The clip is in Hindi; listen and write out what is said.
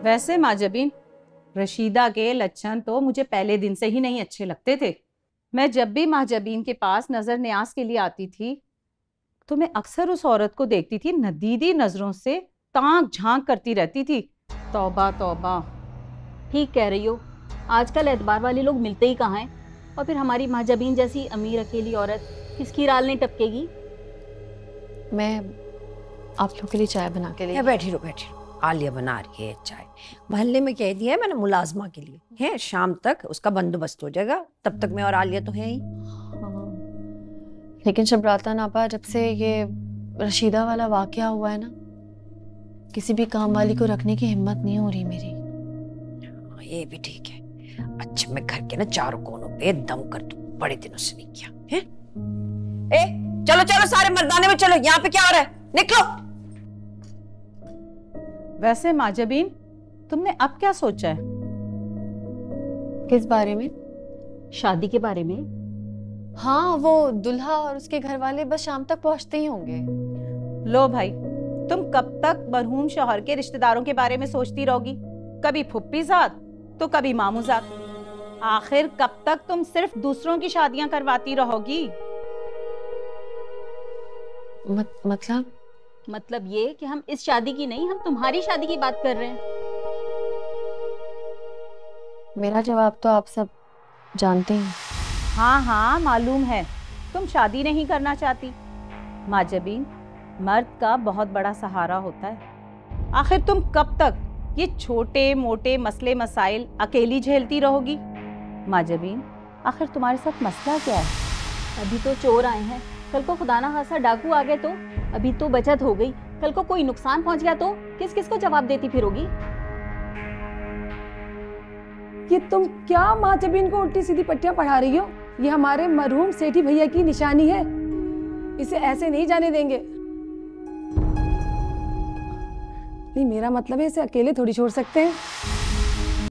वैसे माजबीन, रशीदा के लक्षण तो मुझे पहले दिन से ही नहीं अच्छे लगते थे। मैं जब भी माजबीन के पास नजर न्याज के लिए आती थी तो मैं अक्सर उस औरत को देखती थी नदीदी नजरों से ताक झांक करती रहती थी। तौबा तौबा। ठीक कह रही हो, आजकल एतबार वाले लोग मिलते ही कहाँ हैं। और फिर हमारी महाजबीन जैसी अमीर अकेली औरत किसकी राल नहीं टपकेगी। मैं आप लोगों के लिए चाय बना के ले। बैठी रहो। आलिया बना रही है चाय। मोहल्ले में कह दिया है मैंने मुलाजमा के लिए है, शाम तक उसका बंदोबस्त हो जाएगा, तब तक मैं और आलिया तो है ही। लेकिन शबराता नापा, जब से ये रशीदा वाला वाकया हुआ है ना, किसी भी काम वाली को रखने की हिम्मत नहीं हो रही मेरी। ये भी ठीक है। अच्छा, मैं घर के ना चारों कोनों पे दम कर दूं, बड़े दिनों से नहीं किया है। ए चलो चलो सारे मर्दाने में चलो, यहाँ पे क्या हो रहा है, निकलो। वैसे माजबीन, तुमने अब क्या सोचा है? किस बारे में? शादी के बारे में। हाँ, वो दुल्हा और उसके घर वाले बस शाम तक पहुंचते ही होंगे। लो भाई, तुम कब तक मरहूम शौहर के रिश्तेदारों के बारे में सोचती रहोगी? कभी फुप्पी जात तो कभी मामू जात। आखिर कब तक तुम सिर्फ दूसरों की शादियां करवाती रहोगी? मतलब ये कि हम इस शादी की नहीं, हम तुम्हारी शादी की बात कर रहे हैं। मेरा जवाब तो आप सब जानते हैं। हाँ हाँ, मालूम है तुम शादी नहीं करना चाहती। माजबीन, मर्द का बहुत बड़ा सहारा होता है। आखिर तुम कब तक ये छोटे मोटे मसले मसाइल अकेली झेलती रहोगी? माजबीन, आखिर तुम्हारे साथ मसला क्या है? अभी तो चोर आए हैं, कल को खुदा ना खासा डाकू आ गए तो? अभी तो बचत हो गई, कल को कोई नुकसान पहुंच गया तो किस किस को जवाब देती फिरोगी? ये तुम क्या माजबीन को उल्टी सीधी पट्टियां पढ़ा रही हो? ये हमारे मरहूम सेठी भैया की निशानी है, इसे ऐसे नहीं जाने देंगे। नहीं, मेरा मतलब है इसे अकेले थोड़ी छोड़ सकते हैं।